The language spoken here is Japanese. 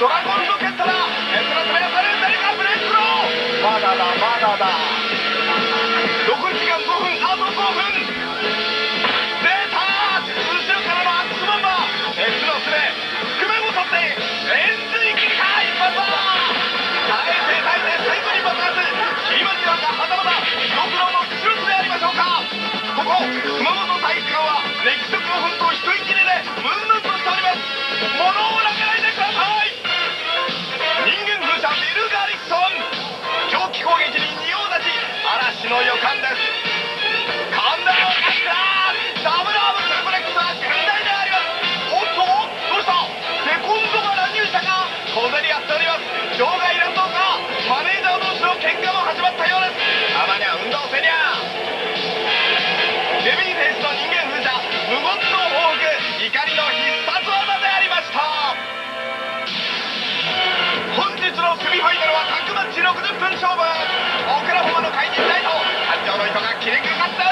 ドラゴンロケットだ。鉄の爪をされる誰かブレイクスロー。まだだまだだ。残り時間5分、あと5分。出た。後ろからのアックスボンバー。鉄の爪覆面を取って円髄切りか一発だ。耐えて耐えて最後に爆発。キーマンになるかはたまたドクロの後ろでありましょうか。ここ熊本体育館は歴史的な奮闘一息切れでムンムンとしております。物を投げないでください。人間風車ビル・ガリクソン。蒸気攻撃に仁王立ち。嵐の予感です。今度はダブルアームスープレックスは現代であります。おっとどうした。セコンドが乱入したか。小競り合っております。場外乱闘か。マネージャー同士の喧嘩も始まったようです。たまには運動せにゃ。ベビーフェイスの人間風車無言の報復。怒りの必殺技でありました。本日のセミファイナルはタッグマッチ60分勝負。オクラホマの怪人ナイト誕生の糸が切れかかった。